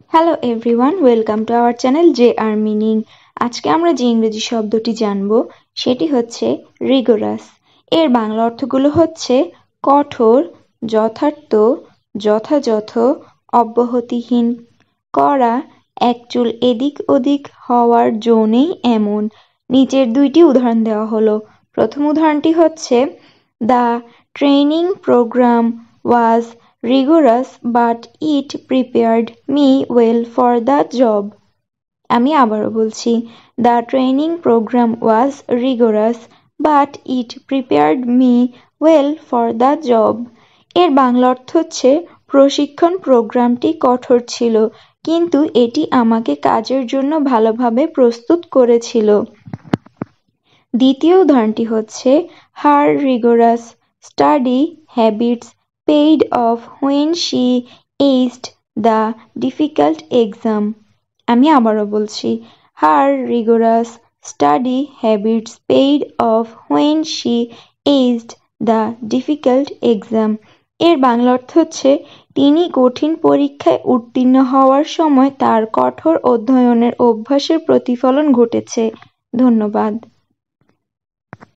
Hello everyone, welcome to our channel JR meaning. আজকে আমরা যে ইংরেজি শব্দটি জানব সেটি হচ্ছে রিগোরাস। এর বাংলা অর্থগুলো হচ্ছে কঠোর, যথার্থ, যথাযথ, অব্যাহতিহীন, কড়া, একচুল এদিক ওদিক হওয়ার জো নেই এমন। নিচের দুইটি উদাহরণ দেওয়া হলো। প্রথম উদাহরণটি হচ্ছে the training programme was rigorous but it prepared me well for the job. আমি আবারও বলছি, the training program was rigorous but it prepared me well for the job. এর বাংলা অর্থ হচ্ছে প্রশিক্ষণ প্রোগ্রামটি কঠোর ছিল কিন্তু এটি আমাকে কাজের জন্য ভালোভাবে প্রস্তুত করেছিল। দ্বিতীয় উদাহরণটি হচ্ছে her rigorous study habits paid off when she aced the difficult exam. আমি আবারও বলছি, her rigorous study habits paid off when she aced the difficult exam. এর বাংলা অর্থ হচ্ছে তিনি কঠিন পরীক্ষায় উত্তীর্ণ হওয়ার সময় তার কঠোর অধ্যয়নের অভ্যাসের প্রতিফলন ঘটেছে। ধন্যবাদ।